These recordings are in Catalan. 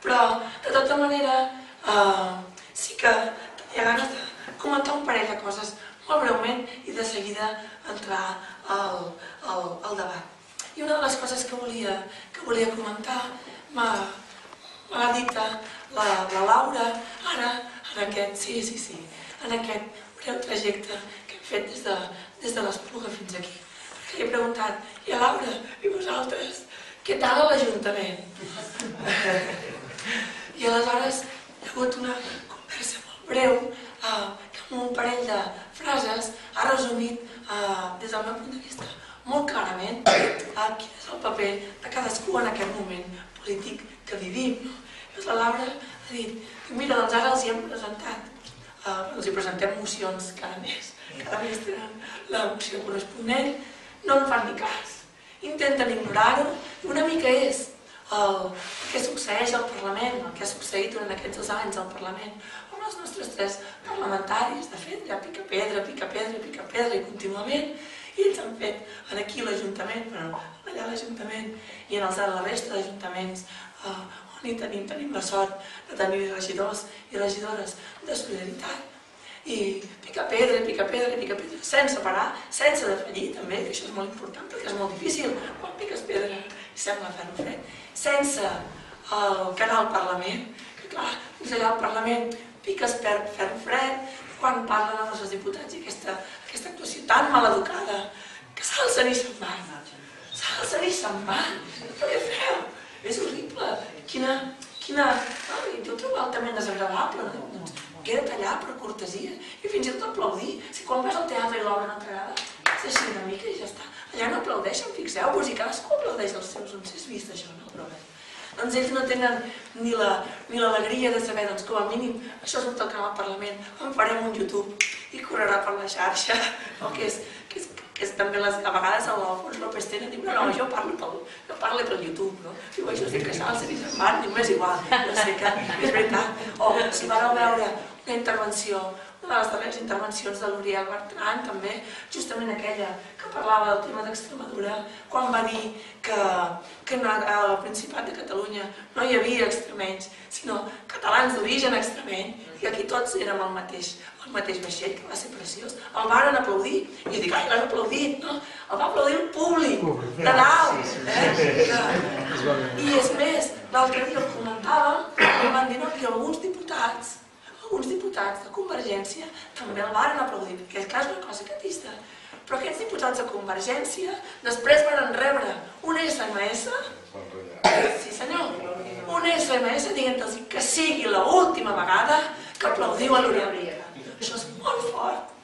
Però, de tota manera, sí que tenia ganes de comentar un parell de coses molt breument i de seguida entrar al debat. I una de les coses que volia comentar m'ha dit la Laura ara en aquest, en aquest breu trajecte que hem fet des de l'Espluga fins aquí. Perquè li he preguntat, i a Laura, i vosaltres, què tal a l'Ajuntament? I aleshores hi ha hagut una conversa molt breu que amb un parell de frases ha resumit des del meu punt de vista molt clarament quin és el paper de cadascú en aquest moment polític que vivim. Llavors la Laura ha dit, mira, doncs ara els hi hem presentat, els hi presentem mocions cada mes tenen la moció corresponent, no en fan ni cas, intenten ignorar-ho, i una mica és el que succeeix al Parlament, el que ha succeït durant aquests 2 anys al Parlament, amb els nostres 3 parlamentaris, de fet, ja pica pedra, i contínuament, i ells han fet aquí a l'Ajuntament, però allà a l'Ajuntament i en la resta d'ajuntaments on tenim la sort de tenir regidors i regidores de solidaritat. I pica pedra, sense parar, sense defallir també, que això és molt important perquè és molt difícil quan piques pedra i sembla fer-ho fred, sense el canal Parlament, que clar, fins allà al Parlament piques ferro fred quan parlen amb els diputats i aquesta actuació tan maleducada que s'alcen i se'n van. Però què feu? És horrible. Jo ho trobo altament desagradable. Queda't allà per cortesia i fins i tot aplaudir. Si quan vas al teatre i l'obra no t'agrada, és així una mica i ja està. Allà no aplaudeixen, fixeu-vos, i cadascú aplaudeix els seus. On s'has vist això, no? Però bé. Doncs ells no tenen ni l'alegria de saber, doncs com a mínim, això surt al canal Parlament, en farem un YouTube i correrà per la xarxa, que és també a vegades l'Alfons López Tena diu, no, jo parlo pel YouTube, no? Diu, això és que s'alcen i se'n van, diu, és igual, no sé què, és veritat. O si vareu veure una intervenció, una de les darreres intervencions de l'Uriel Bertran, també, justament aquella que parlava del tema d'Extremadura, quan va dir que al Principat de Catalunya no hi havia extremenys, sinó catalans d'origen extremeny, i aquí tots érem el mateix vaixell, que va ser preciós. El varen aplaudir, i jo dic, ai, l'han aplaudit, no? El va aplaudir el públic, de dalt. I és més, l'altre dia el comentàvem, i van dir que alguns diputats de Convergència també el varen aplaudir, perquè és una cosa catista. Però aquests diputats de Convergència després van rebre un SMS, sí senyor, un SMS dient-los que sigui l'última vegada que aplaudiu a l'Oriol Riera. Això és molt fort.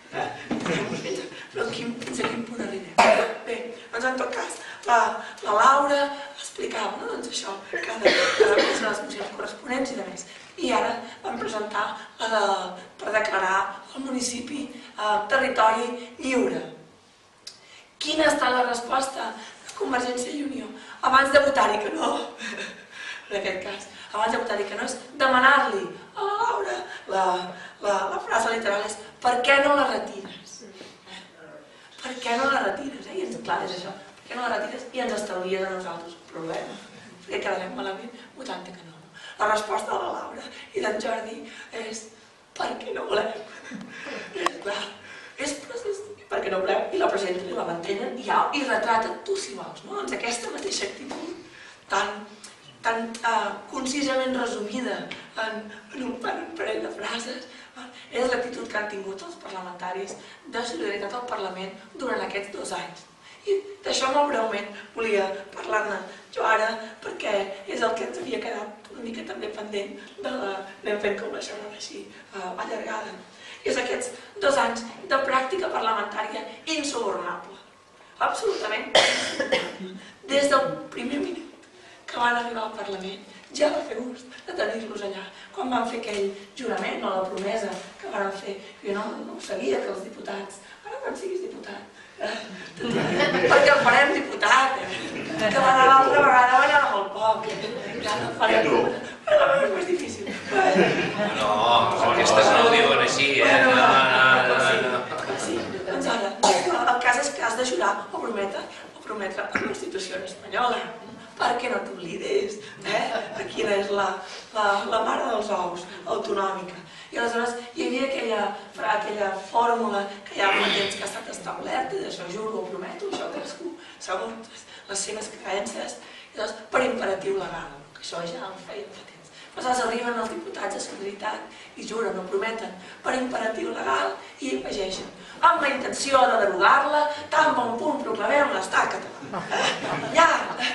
Però fins a quin punt arribem? Bé, doncs en tot cas, la Laura explicava això, cada mes les mocions corresponents i de més. I ara vam presentar per declarar el municipi territori lliure. Quina ha estat la resposta de Convergència i Unió? Abans de votar-hi que no, en aquest cas, abans de votar-hi que no, és demanar-li a la Laura, la frase literal és per què no la retires? Per què no la retires? I ens clar, és això, per què no la retires i ens estalvies a nosaltres un problema? Perquè quedarem malament votant-te que no. La resposta de la Laura i d'en Jordi és perquè no volem. És clar, és perquè no volem i la presenten i la mantenen i retraten tu si vols. Doncs aquesta mateixa actitud tan concisament resumida en un parell de frases és l'actitud que han tingut els parlamentaris de solidaritat al Parlament durant aquests 2 anys. I d'això molt breument volia parlar-ne jo ara perquè és el que ens havia quedat una mica també pendent anem fent com la xerrada així allargada. I és aquests 2 anys de pràctica parlamentària insubornable. Absolutament. Des del primer minut que van arribar al Parlament ja va fer gust de tenir-los allà. Quan van fer aquell jurament o la promesa que van fer, jo no ho sabia que els diputats, ara quan siguis diputat, perquè el farem diputat, que l'altra vegada va anar molt poc. I a tu? És més difícil. No, aquestes no ho diuen així, Doncs ara, el cas és que has de jurar o prometre a la Constitució espanyola. perquè no t'oblidis, quina és la mare dels ous, autonòmica. I aleshores hi havia aquella fórmula que ja fa temps que ha estat establerta, i d'això juro, ho prometo, això cadascú, segons les seves creences, i llavors per imperatiu legal, que això ja ho feien fa temps. Aleshores arriben els diputats de Solidaritat i juren o prometen per imperatiu legal i afegeixen amb la intenció de derogar-la, tan bon punt proclamem l'estat català. Ja!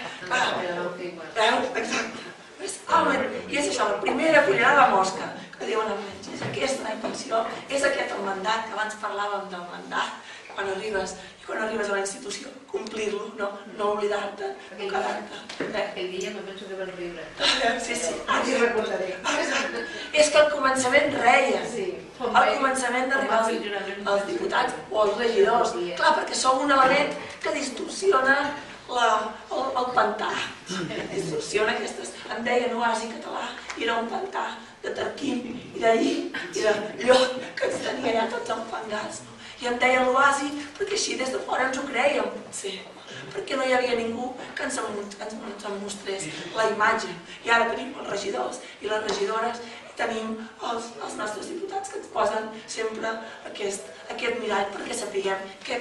Exacte. I és això, la primera cullerada de mosca que diuen en menys. És aquesta la intenció, és aquest el mandat, que abans parlàvem del mandat, quan arribes a la institució, complir-lo, no oblidar-te, no quedar-te. Aquell dia no penso que vas riure. Sí. Ara sí recordaré. És que al començament reia. Al començament d'arribar els diputats o els regidors. Clar, perquè som un element que distorsiona el pantà. Distorsiona aquestes... Em deien oasi català i era un pantà de Tarquim i d'allí i d'allò que ens tenia allà tots enfangats. I em deien l'oasi perquè així des de fora ens ho crèiem, potser. Perquè no hi havia ningú que ens mostrés la imatge. I ara tenim els regidors i les regidores i tenim els nostres diputats que ens posen sempre aquest mirall perquè sapiguem què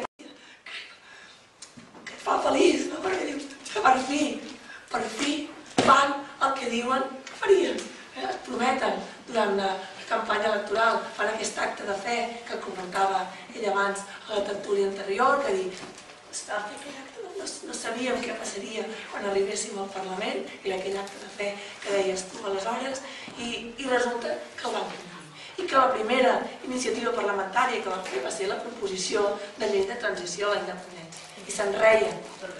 et fa feliç, no? Perquè dius, per fi fan el que diuen que farien. Es prometen durant la campanya electoral, fan aquest acte de fe que comentava ell abans a la tertúlia anterior, que dic, estava fent aquell acte, no sabíem què passaria quan arribéssim al Parlament, i aquell acte de fe que deies tu aleshores, i resulta que el van complir. I que la primera iniciativa parlamentària que van fer va ser la proposició de llei de transició a la independència. I se'n reien,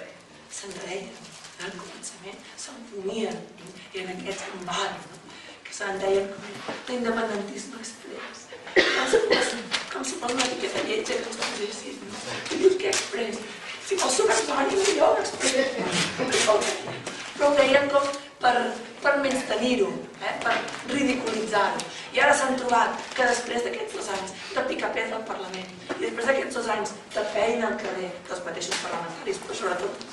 al començament, s'enfonien, i en aquests combats, que se'n deien l'independentisme express. Com si fos una etiqueta lletja que ens posessis, no? I dius, què express? Si vols sucar espanya, no jo express. Però ho deien com per menystenir-ho, per ridiculitzar-ho. I ara s'han trobat que després d'aquests 2 anys de picar pedra al Parlament i després d'aquests 2 anys de feina al carrer dels mateixos parlamentaris, però sobretot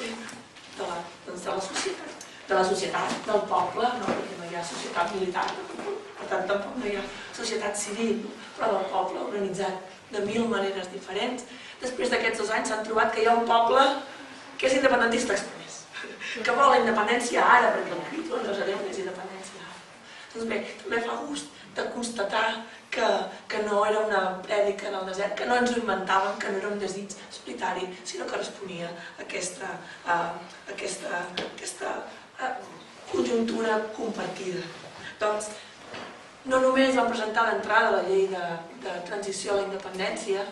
de la societat, del poble, perquè no hi ha societat militar, per tant tampoc no hi ha societat civil, però del poble organitzat de 1000 maneres diferents. Després d'aquests 2 anys s'han trobat que hi ha un poble que és independentista express, que vol la independència ara, perquè el crit ens resareu que és independència ara. Doncs bé, també fa gust de constatar que no era una prèdica en el desert, que no ens ho inventàvem, que no era un desig solitari, sinó que responia a aquesta conjuntura compartida. Doncs no només vam presentar l'entrada a la llei de transició a la independència,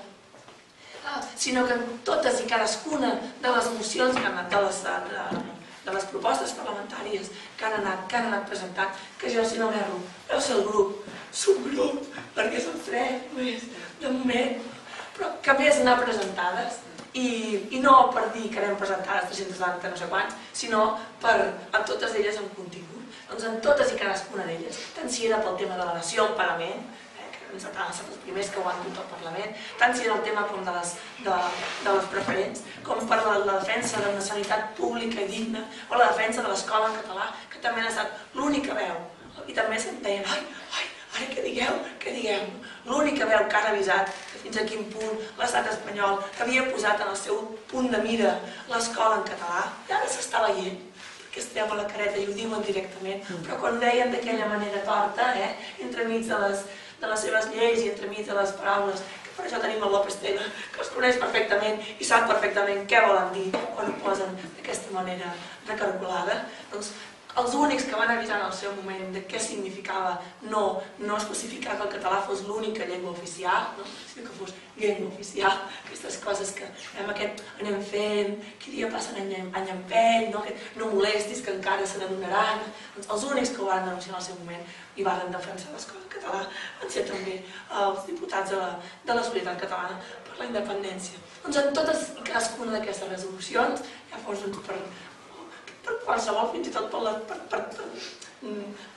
sinó que totes i cadascuna de les mocions que han anat de les propostes parlamentàries que han anat presentant, que jo, si no m'erro, deu ser el grup, subgrup, perquè són 3 només, de moment, però que més anar presentades, i no per dir que anem presentades 390 no sé quants, sinó amb totes elles en contingut. Doncs en totes i cadascuna d'elles, tant si era pel tema de la nació al Parlament, ens han estat els primers que ho han dut al Parlament, tant si era el tema com de les preferents, com per la defensa d'una sanitat pública i digna, o la defensa de l'escola en català, que també ha estat l'única veu. I també se'n deien, ara què digueu? L'única veu que han avisat fins a quin punt l'estat espanyol havia posat en el seu punt de mira l'escola en català, i ara s'està veient, perquè es treuen la careta i ho diuen directament, però quan ho deien d'aquella manera torta, entremig de les seves lleis i entremig de les paraules, que per això tenim el López Tena, que els coneix perfectament i sap perfectament què volen dir quan ho posen d'aquesta manera recargolada. Doncs els únics que van avisar en el seu moment de què significava no especificar que el català fos l'única llengua oficial, sinó que fos llengua oficial, aquestes coses que anem fent, que dia passen any empeny, no molestis que encara se n'adonaran. Els únics que ho van denunciar en el seu moment i van defensar l'escola en català van ser també els diputats de la Solidaritat Catalana per la Independència. Doncs en totes i cadascuna d'aquestes resolucions, ja fos per qualsevol, fins i tot per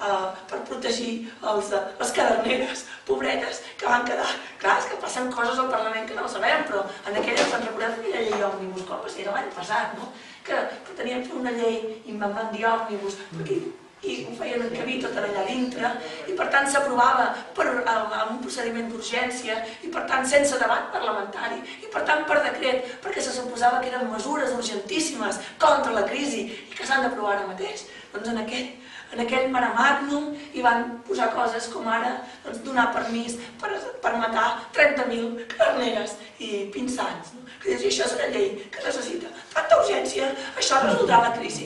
per protegir les caderneres pobretes que van quedar. Clar, és que passen coses al Parlament que no ho sabem, però en aquella ens recordem aquella llei òmnibus, com va ser l'any passat, no? Que tenien fer una llei i van dir òmnibus, i ho feien encabir tot allà dintre, i per tant s'aprovava amb un procediment d'urgència, i per tant sense debat parlamentari, i per tant per decret, perquè se suposava que eren mesures urgentíssimes contra la crisi i que s'han d'aprovar ara mateix. Doncs en aquell mare magnum hi van posar coses com ara donar permís per matar 30.000 caderneres i pinsans. I això és una llei que necessita tanta urgència, això resoldrà la crisi.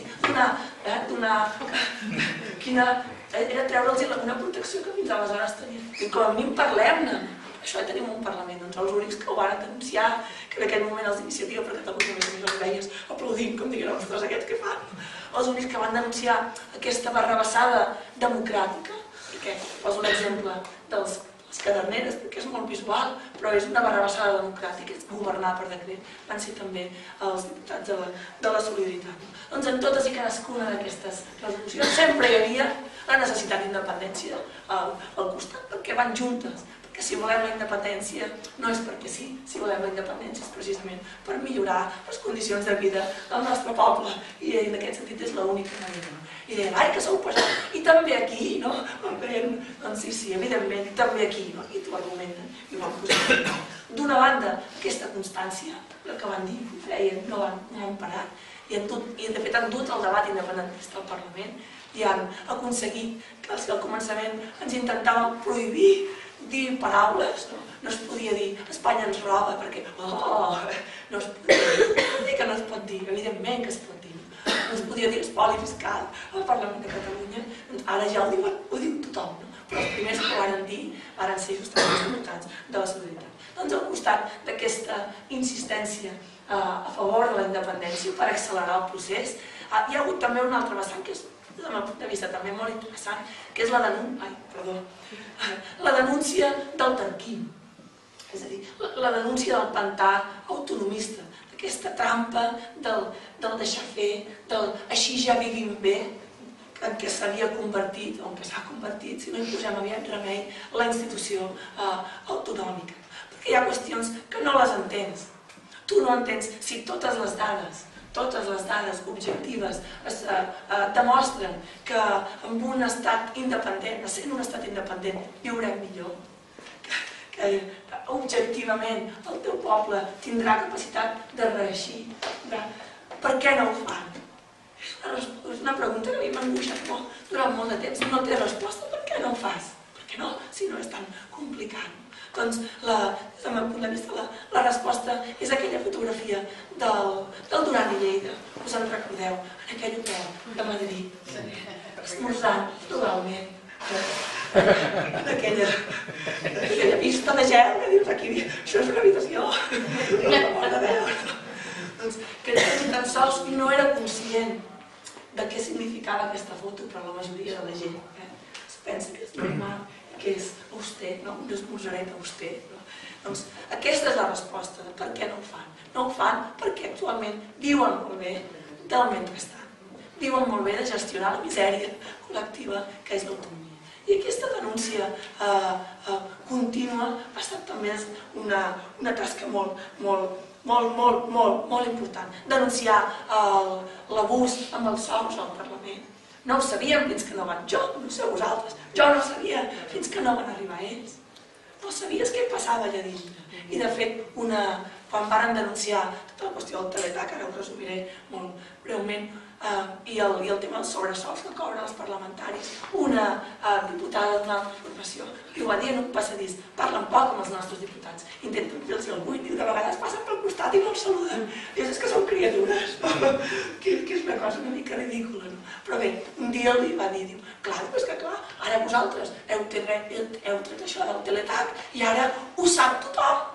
Era treure'ls una protecció que fins aleshores tenien. I com a mínim parlem-ne. Això ja tenim un Parlament, doncs els únics que ho van denunciar, que en aquell moment els d'Iniciativa per Catalunya més o menys els veies aplaudint, com diguin els dos aquests que fan, els únics que van denunciar aquesta barrabassada democràtica, perquè poso l'exemple de les caderneres, perquè és molt visual, però és una barrabassada democràtica, és governar per decret, van ser també els diputats de la Solidaritat. Doncs en totes i cadascuna d'aquestes resolucions sempre hi havia la necessitat d'independència al costat, perquè van juntes. Que si volem la independència no és perquè sí, si volem la independència és precisament per millorar les condicions de vida del nostre poble, i en aquest sentit és l'única manera. I deien, ai, que s'ha oposat, i també aquí, no? Doncs sí, evidentment, també aquí, no? I t'ho argumenten, i ho van posar. D'una banda, aquesta constància, el que van dir, ho feien, no han parat, i de fet han dut el debat independentista al Parlament, i han aconseguit que al començament ens intentaven prohibir dir paraules, no es podia dir Espanya ens roba, perquè no es podia dir que no es pot dir, evidentment que es pot dir, no es podia dir espoli fiscal al Parlament de Catalunya, doncs ara ja ho diu tothom, però els primers que ho van dir van ser justament els diputats de la Solidaritat. Doncs al costat d'aquesta insistència a favor de la independència per accelerar el procés, hi ha hagut també un altre vessant que és, des del meu punt de vista també molt interessant, que és la denúncia del Tarquim, és a dir, la denúncia del pantà autonomista, d'aquesta trampa del deixar fer, del així ja vivim bé, en què s'havia convertit, o en què s'ha convertit, si no hi posem aviat remei, la institució autonòmica. Perquè hi ha qüestions que no les entens. Tu no entens si totes les dades objectives demostren que en un estat independent, sent un estat independent, viurem millor, que objectivament el teu poble tindrà capacitat de reeixir. Per què no ho fan? És una pregunta que a mi m'ha angoixat durant molt de temps. No té resposta. Per què no ho fas? Per què no? Si no és tan complicat. Doncs, des del meu punt de vista, la resposta és aquella fotografia del Duran i Lleida. Us en recordeu? En aquell hotel de Madrid, esmorzant totalment. En aquella vista de gel que dius aquí, això és una habitació. Doncs que ni tan sols no era conscient de què significava aquesta foto per a la majoria de la gent. Es pensa que és normal, que és auster, un esmorzaret auster. Doncs aquesta és la resposta de per què no ho fan. No ho fan perquè actualment viuen molt bé del mentrestant. Viuen molt bé de gestionar la misèria col·lectiva que és l'autonomia. I aquesta denúncia contínua ha estat també una tasca molt important. Denunciar l'abús amb els sous al Parlament. No ho sabíem fins que no van... Jo, no sé vosaltres, jo no sabia fins que no van arribar ells. No sabies què passava allà dintre. I de fet, quan van denunciar tota la qüestió del teletac, ara ho resumiré molt breument, i el tema dels sobresous que cobren els parlamentaris, una diputada d'una altra formació li ho va dir en un passadís: parlen poc amb els nostres diputats, intenten fer-los el buit, i de vegades passen pel costat i no els saluden. Dius, és que són criatures, que és una cosa una mica ridícula. Però bé, un dia li va dir, clar, és que clar, ara vosaltres heu tret això del teletac i ara ho sap tothom.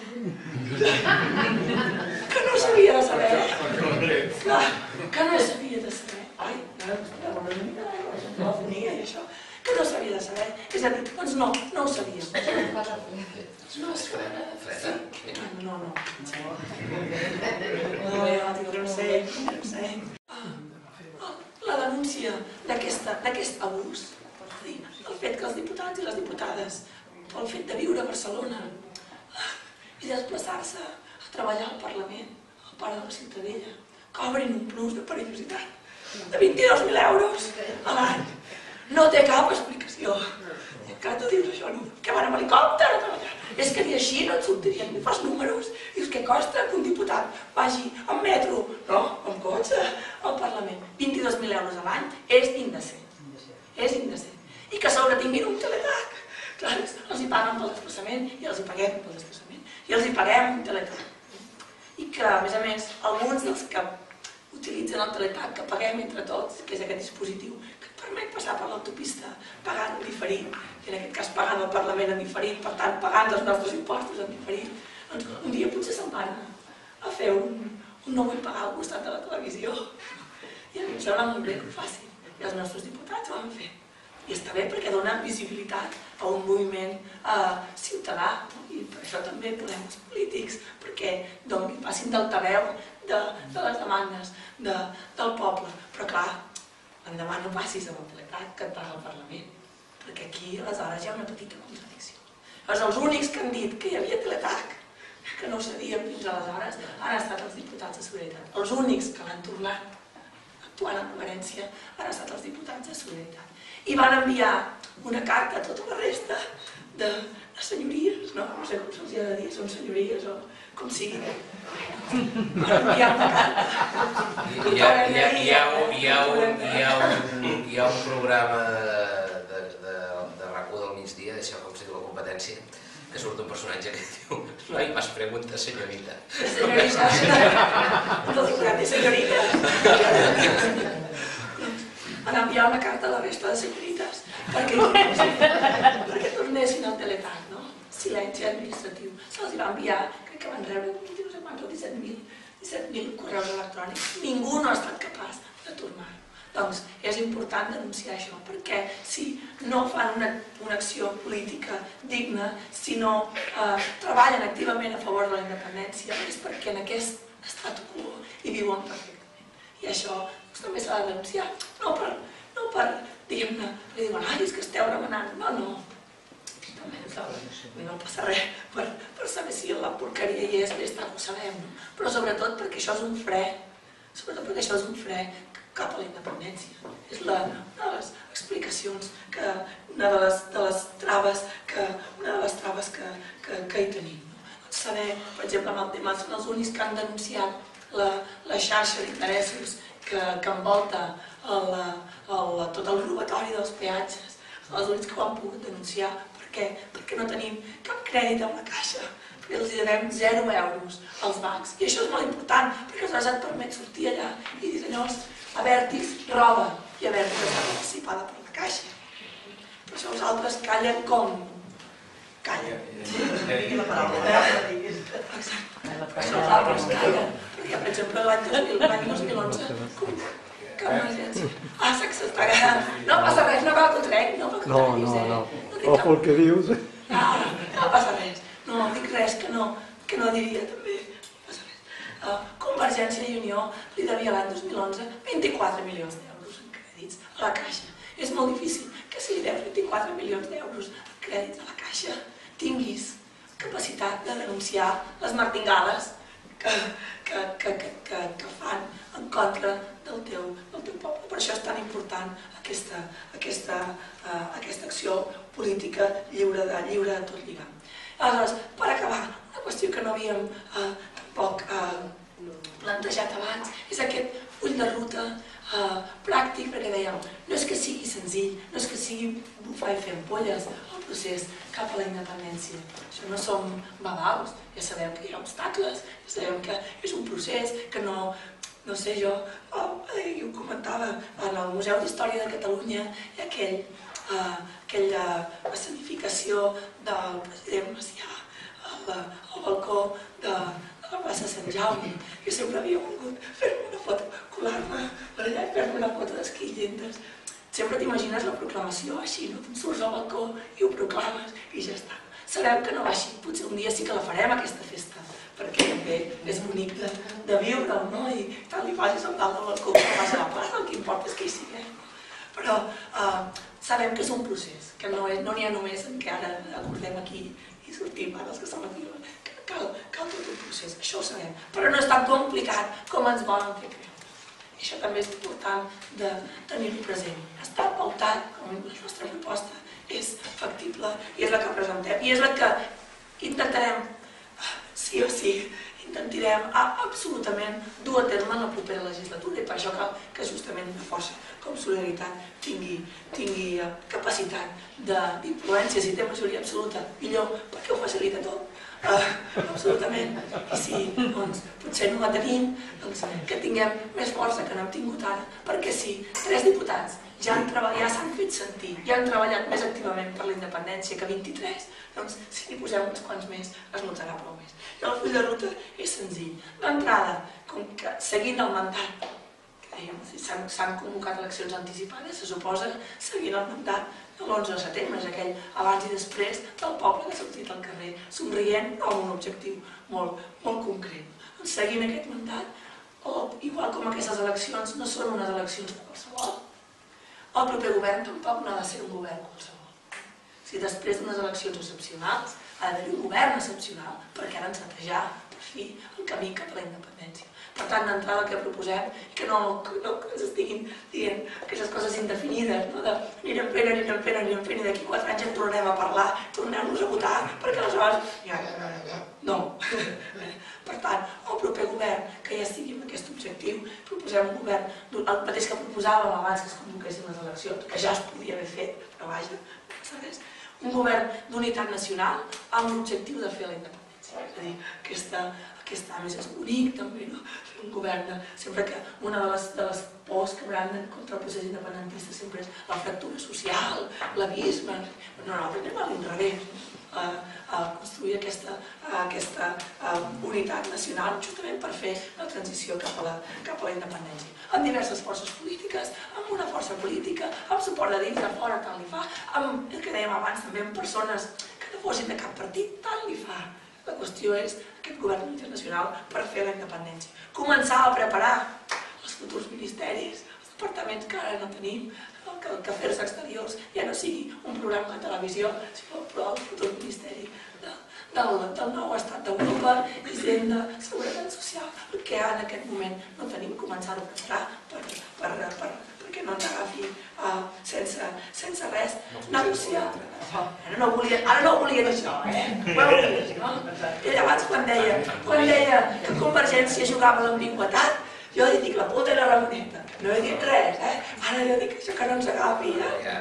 Que no s'havia de saber. Clar, que no s'havia de saber. Ai, no ho tenia això. Que no s'havia de saber. És a dir, doncs no ho sabíem. No es fa freda. No. No sé. La denúncia d'aquest abús que els diputats i les diputades, pel fet de viure a Barcelona i desplaçar-se a treballar al Parlament, al Parc de la Ciutadella, cobrin un plus de perillositat de 22.000 euros a l'any. No té cap explicació. I encara tu dius això, no? Que van amb helicòpter a treballar. És que ni així no et sortirien, ni fas números. Dius que costa que un diputat vagi en metro, no, en cotxe, al Parlament. 22.000 euros a l'any és indecent. És indecent. I que a sobre tinguin un teletac. Clar, els hi paguen pel desplaçament i els hi paguem pel desplaçament. I els hi paguem un teletac. I que, a més, alguns dels que utilitzen el teletac que paguem entre tots, que és aquest dispositiu, que et permet passar per l'autopista pagant en diferit, i en aquest cas pagant el Parlament en diferit, per tant pagant els nostres impostos en diferit, doncs un dia potser se'n van a fer un no vull pagar al costat de la televisió. I a mi em sembla molt bé que ho facin. I els nostres diputats ho han fet. I està bé perquè dona visibilitat a un moviment ciutadà, i per això també podem els polítics, perquè passin d'altaveu de les demandes del poble. Però clar, l'endemà no passis amb el teletac que et paga el Parlament, perquè aquí aleshores hi ha una petita contradicció. Els únics que han dit que hi havia teletac, que no ho sabíem fins aleshores, han estat els diputats de Solidaritat. Els únics que l'han tornat actuant en coherència han estat els diputats de Solidaritat. I van enviar una carta a tota la resta de senyories, no sé com se'ls ha de dir, són senyories o com sigui. Van enviar una carta. Hi ha un programa de RAC1 del migdia, d'això com se diu la competència, que surt un personatge que diu no hi más preguntes, senyorita. Senyorita. No dic grande, senyorita. Van enviar una carta a la resta de senyorites perquè tornessin al teletac, no? Silenci administratiu. Se'ls va enviar, crec que van rebre 17.000 correus electrònics. Ningú no ha estat capaç de tornar-ho. Doncs és important denunciar això, perquè si no fan una acció política digna, si no treballen activament a favor de la independència, és perquè en aquest statu quo hi viuen perfectament. I això també s'ha de denunciar, no per diguem-ne, li diuen, ai, és que esteu remenant, no, també no passa res per saber si la porqueria hi és, ho sabem, però sobretot perquè això és un fre, cap a la independència. És una de les explicacions, una de les traves que hi tenim. Saber, per exemple, amb el tema, són els únics que han denunciat la xarxa d'interessos que envolta tot el robatori dels peatges. Són els únics que ho han pogut denunciar. Per què? Perquè no tenim cap crèdit amb la caixa, perquè els devem 0 euros als bancs. I això és molt important, perquè aleshores et permet sortir allà i dir, senyors, Abertis roba, i Abertis està participada per la caixa. Però això els altres callen com? Callen. Digui la paraula. Exacte. Això els altres callen. Perquè, per exemple, l'any 2011, que emergència. S'està quedant. No passa res, no cal que ho tregui, no cal que ho treguis. No, pel que dius. No passa res. No dic res que no diria també. Convergència i Unió li devia l'any 2011 24 milions d'euros en crèdits a la Caixa. És molt difícil que si li deus 24 milions d'euros en crèdits a la Caixa tinguis capacitat de denunciar les martingales que fan en contra del teu poble. Per això és tan important aquesta acció política lliure de tot lligam. Aleshores, per acabar, una qüestió que no havíem tampoc plantejat abans és aquest full de ruta pràctic, perquè dèiem, no és que sigui senzill, no és que sigui bufar i fer ampolles el procés cap a la independència. Això no som babaus, ja sabem que hi ha obstacles, ja sabem que és un procés que no sé jo, ho comentava, en el Museu d'Història de Catalunya hi ha aquella escenificació del president Macià al balcó de la plaça Sant Jaume. Jo sempre havia volgut fer-me una foto, colar-me per allà i fer-me una foto d'esquillendes. Sempre t'imagines la proclamació així, no? Te'n surts al balcó i ho proclames i ja està. Sabem que no va així, potser un dia sí que la farem aquesta festa, perquè també és bonic de viure-ho, no? I tant li facis amb dalt del balcó que vas a la plaça, el que importa és que hi siguem. però sabem que és un procés, que no n'hi ha només en què ara acordem aquí i sortim, ara els que som aquí, cal tot un procés, això ho sabem, però no és tan complicat com ens volen fer creure. I això també és important de tenir-ho present. Està pautat, com la nostra proposta és factible i és la que presentem i és la que intentarem, sí o sí, intentarem absolutament dur a terme en la propera legislatura i per això cal que justament una força com Solidaritat tingui capacitat d'influència. Si té majoria absoluta, millor, perquè ho facilita tot. Absolutament. I si potser no la tenim, que tinguem més força que n'hem tingut ara, perquè si 3 diputats ja s'han fet sentir, ja han treballat més activament per la independència que 23, doncs si n'hi posem uns quants més es notarà prou més. I el full de ruta és senzill. D'entrada, com que seguint el mandat, s'han convocat eleccions anticipades, se suposa seguint el mandat de l'11 de setembre, és aquell abans i després del poble que ha sortit al carrer, somrient amb un objectiu molt concret. Doncs seguint aquest mandat, igual com aquestes eleccions no són unes eleccions qualsevol, el proper govern tampoc no ha de ser un govern qualsevol. Si després d'unes eleccions excepcionals ha d'haver un govern excepcional perquè ha d'encetejar, per fi, el camí cap a la independència. Per tant, d'entrada el que proposem i que no ens estiguin dient aquestes coses indefinides, de anirem fent i d'aquí 4 anys en tornarem a parlar, tornem-nos a votar, perquè aleshores... No. Per tant, el proper govern que ja estigui amb aquest objectiu, proposem un govern, el mateix que proposàvem abans que es convoquessin les eleccions, que ja es podia haver fet, però vaja, no passa res, un govern d'unitat nacional amb l'objectiu de fer la independència. És a dir, aquest a més és bonic també, no? Un govern, sempre que una de les pors que hauran contra el procés independentista sempre és la fractura social, l'abisme. No, anem a l'inrevés, a construir aquesta unitat nacional justament per fer la transició cap a la independència. Amb diverses forces polítiques, amb una força política, amb suport de dins, de fora, tant li fa, amb el que dèiem abans també, amb persones que no fossin de cap partit, tant li fa. La qüestió és aquest govern internacional per fer la independència. Començar a preparar els futurs ministeris, els departaments que ara no tenim, que Afers Exteriors ja no sigui un programa de televisió, sinó el futur ministeri del nou estat d'Europa, Hisenda, Seguretat Social, que en aquest moment no tenim, començar a preparar perquè no ens agafi sense res, negociar. Ara no volia dir això, ho heu vist, no? Ell abans quan deia que Convergència jugava a l'ambigüetat, jo li dic la puta i la ramoneta, no he dit res, ara jo dic això que no ens agafi,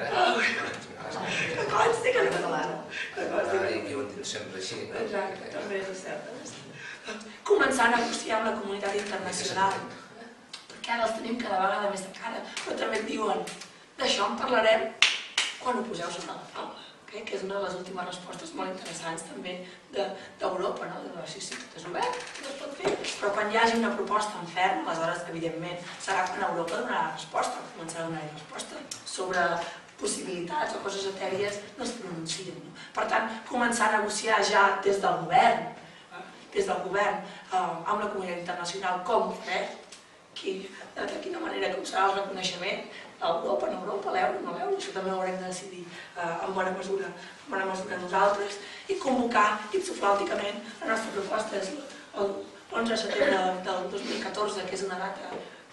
que consti que no I ho entenc sempre així. Exacte, també és cert. Començar a negociar amb la comunitat internacional, perquè ara els tenim cada vegada més de cara, però també et diuen, d'això en parlarem quan ho poseu sobre la taula, que és una de les últimes respostes molt interessants també d'Europa, no? Si tot és obert, no es pot fer, però quan hi hagi una proposta en ferm, aleshores, evidentment, serà quan Europa donarà resposta, començarà a donar resposta sobre possibilitats o coses etèries no es pronuncien. Per tant, començar a negociar ja des del govern amb la comunitat internacional com ho farem, de quina manera com serà el reconeixement d'Europa, no Europa, l'euro, no l'euro, això també ho haurem de decidir en bona mesura nosaltres, i convocar ipsoflàuticament la nostra proposta és l'11 de setembre del 2014, que és una data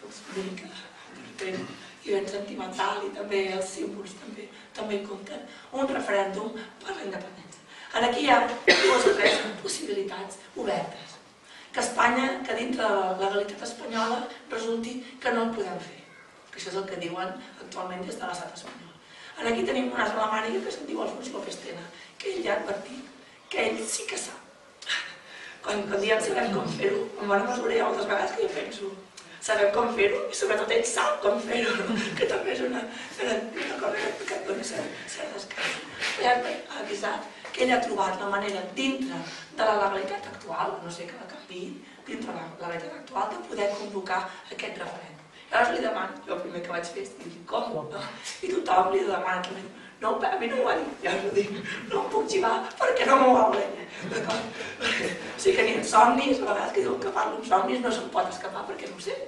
ben sentimental i també els símbols també hi compten, un referèndum per la independència. Aquí hi ha 2 o 3 possibilitats obertes. Que Espanya, que dintre de la legalitat espanyola resulti que no el podem fer, que això és el que diuen actualment des de l'estat espanyol. Aquí tenim un as a la màniga que se'n diu Alfons López Tena, que ell ja ha advertit que ell sí que sap. Quan diem sabem com fer-ho, en bona mesura hi ha moltes vegades que jo penso sabem com fer-ho i sobretot ell sap com fer-ho, que també és una cosa que et dona cert descans. Ja ha avisat que ell ha trobat la manera dintre de la legalitat actual, no sé que la canviï, dintre de la legalitat actual de poder convocar aquest referèndum. Llavors li demano, jo el primer que vaig fer és dir com? I tothom li demana també, No, a mi no m'ho va dir, ja us ho dic. No em puc xivar perquè no m'ho va voler. D'acord? O sigui que ni en somnis, a vegades que diuen que parlo en somnis, no se'm pot escapar perquè no ho sé.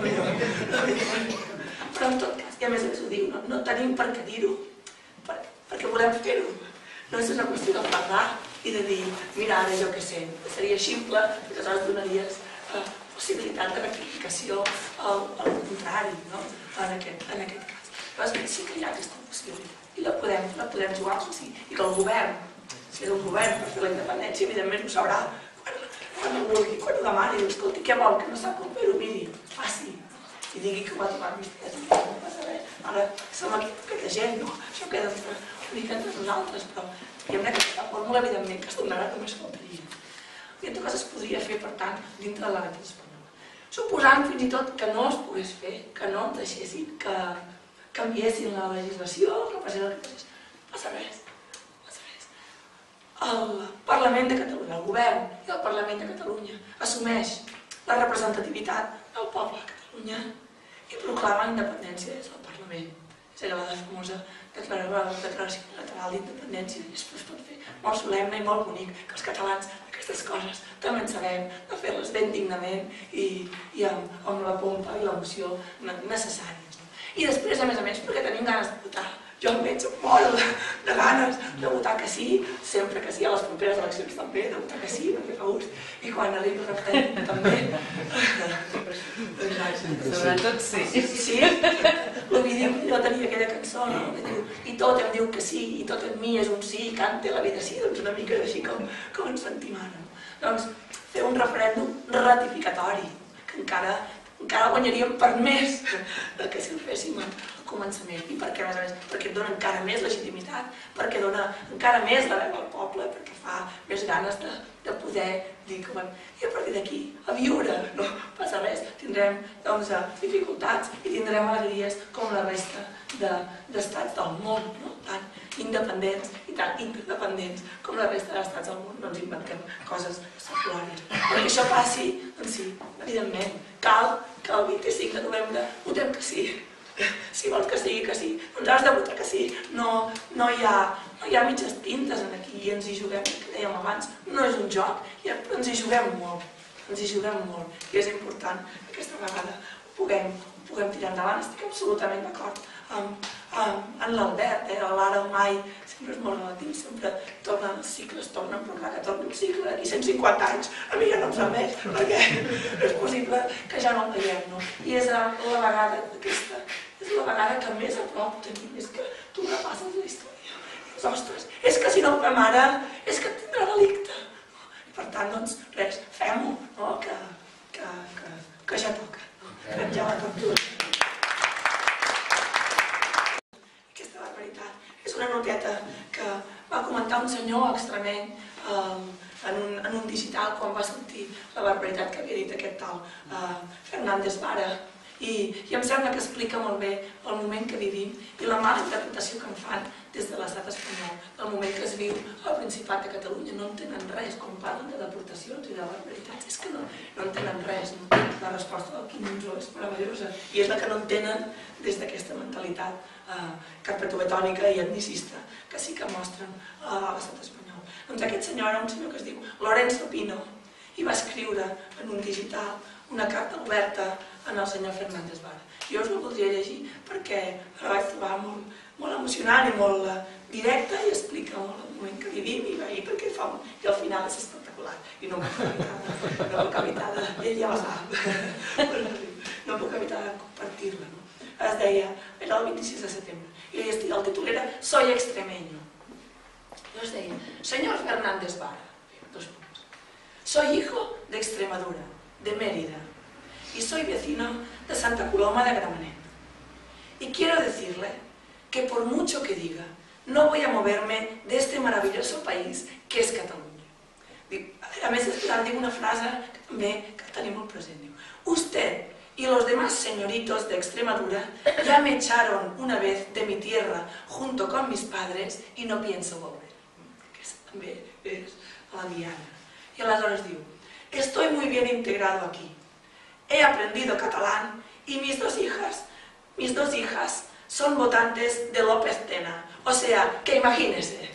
Però en tot cas, i a més ho diu, no tenim per què dir-ho, perquè volem fer-ho. No és una qüestió de parlar i de dir, mira, ara jo què sé, seria ximple i aleshores donaries possibilitat de rectificació al contrari, no? En aquest cas. Però sí que hi ha aquesta possibilitat i la podem jugar, sí. I que el govern, si és un govern per fer la independència, evidentment ho sabrà quan ho vulgui, quan ho demani, diu, escolti, què vol, que no sap com fer-ho, miri, faci, i digui que ho va trobar més tres, no passa res. Ara som aquí aquesta gent, no? Això queda una mica entre nosaltres, però diguem-ne que aquesta fórmula, evidentment, que es donarà només faltaria. I en tot cas es podria fer, per tant, dintre de la legislació espanyola. Suposant fins i tot que no es pogués fer, que no ens deixessin, que canviessin la legislació, que passés el que passés, no passa res. El Parlament de Catalunya, el govern i el Parlament de Catalunya assumeix la representativitat del poble de Catalunya i proclama la independència des del Parlament. És allò la famosa declaració unilateral d'independència. I es pot fer molt solemne i molt bonic, que els catalans aquestes coses també en sabem, de fer-les ben dignament i amb la pompa i l'emoció necessàries. I després, a més, perquè tenim ganes de votar. Jo almenys em moro de ganes de votar que sí, sempre que sí, a les properes eleccions també, de votar que sí, perquè fa gust. I quan arribi el referèndum també. Sobretot sí. Sí? L'Ovidi jo tenia aquella cançó, no? I tot em diu que sí, i tot en mi és un sí, i cante la vida sí, doncs una mica així com ens sentim ara. Doncs fer un referèndum ratificatori, que encara guanyaríem per més que si el féssim al començament. I per què, a més, perquè et dona encara més legitimitat, perquè dona encara més la veu al poble, perquè fa més ganes de poder dir que i a partir d'aquí, a viure, no passa res, tindrem dificultats i tindrem alegries com la resta d'estats del món, tant independents i tan interdependents com la resta d'estats del món. No ens inventem coses seculars. Perquè això passi, doncs sí, evidentment, cal que el 25 de novembre votem que sí. Si vols que sigui que sí, doncs has de votar que sí. No hi ha mitges tintes aquí i ens hi juguem, que dèiem abans, no és un joc, però ens hi juguem molt. Ens hi juguem molt i és important que aquesta vegada ho puguem tirar endavant. Estic absolutament d'acord amb l'Albert, l'ara o mai, sempre és molt relatiu, sempre tornen els cicles, però clar que torni un cicle d'aquí 150 anys, a mi ja no em serveix, perquè és possible que ja no el veiem, no? I és la vegada aquesta, és la vegada que més a prop tenim, és que tu repasses la història, i dius, ostres, és que si no ho fem ara, és que tindrà delicte. I per tant, doncs, res, fem-ho, no? Que ja toca, fem ja la captura. És una noteta que va comentar un senyor extremeny en un digital quan va sortir la barbaritat que havia dit aquest tal Fernández Vara. I em sembla que explica molt bé el moment que vivim i la mala interpretació que en fan des de l'estat espanyol, el moment que es viu al Principat de Catalunya. No entenen res quan parlen de deportacions i de barbaritats, és que no entenen res. La resposta del Quim Monzó és meravellosa i és la que no entenen des d'aquesta mentalitat carpetovetònica i etnicista que sí que mostren a l'estat espanyol. Doncs aquest senyor era un senyor que es diu Lorenzo Pino i va escriure en un digital una carta oberta en el senyor Fernández Vara. Jo us la voldria llegir perquè la vaig trobar molt emocionant i molt directa i explica molt el moment que vivim i perquè fa i al final és espectacular i no puc evitar ell ja la sap, no puc evitar de compartir-la. Es deia, era el 26 de setembre i el títol era Soy extremeño. I es deia, señor Fernández Vara, soy hijo de Extremadura, de Mérida, y soy vecino de Santa Coloma de Gramenet. Y quiero decirle que por mucho que diga, no voy a moverme de este maravilloso país que es Cataluña. A més, digo una frase que també tenim molt present. Usted y los demás señoritos de Extremadura ya me echaron una vez de mi tierra junto con mis padres y no pienso volver. Que també és la Diana. Y aleshores diu, estoy muy bien integrado aquí. He aprendido catalán y mis dos hijas son votantes de López Tena, O sea, que imagínese.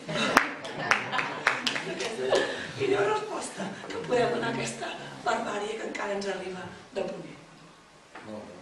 Millor resposta que podem donar a aquesta barbàrie que encara ens arriba de Ponent.